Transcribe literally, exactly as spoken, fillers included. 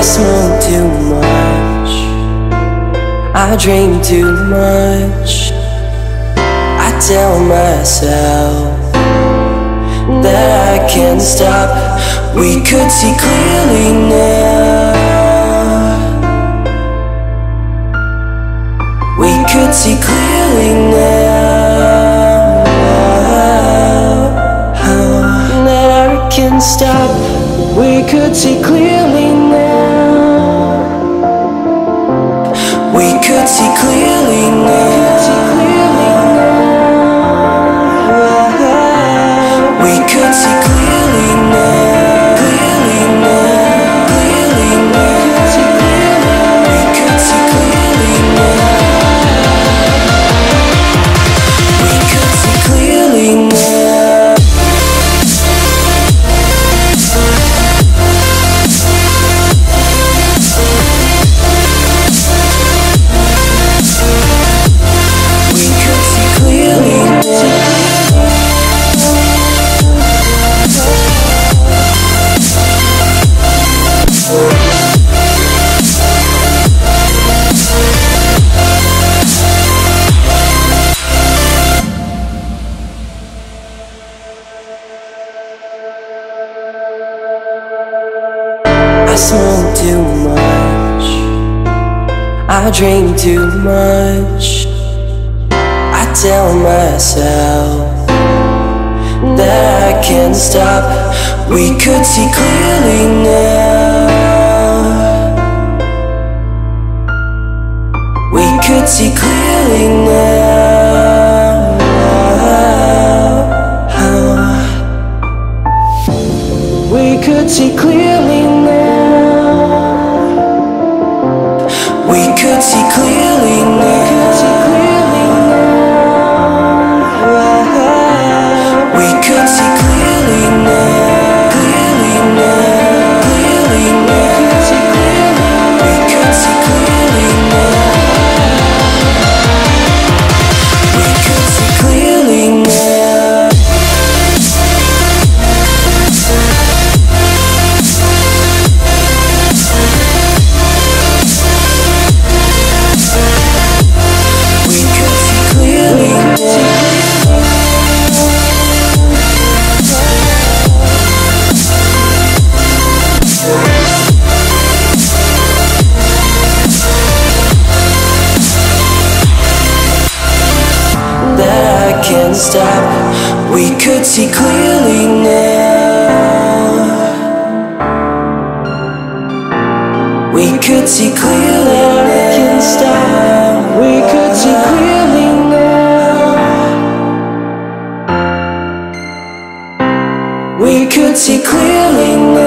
smoke too much, I drink too much. I tell myself that I can't stop. We could see clearly now. We could see clearly now. That I can't stop. We could see clearly now. We could see clearly now. We could see clearly now. Clearly now. Clearly now. We could see clearly now. We could see clearly now. We could see clearly now. I smoke too much, I drink too much. I tell myself that I can't stop. We could see clearly now. We could see clearly now. We could see clearly now. We could see clearly now. We could see clearly now. Clearly now. Clearly now. We could see clearly now. We could see clearly now. We could see clearly now. That I can't stop. We could see clearly now. We could see clearly now. I can't stop. We could see clearly now. We could see clearly now.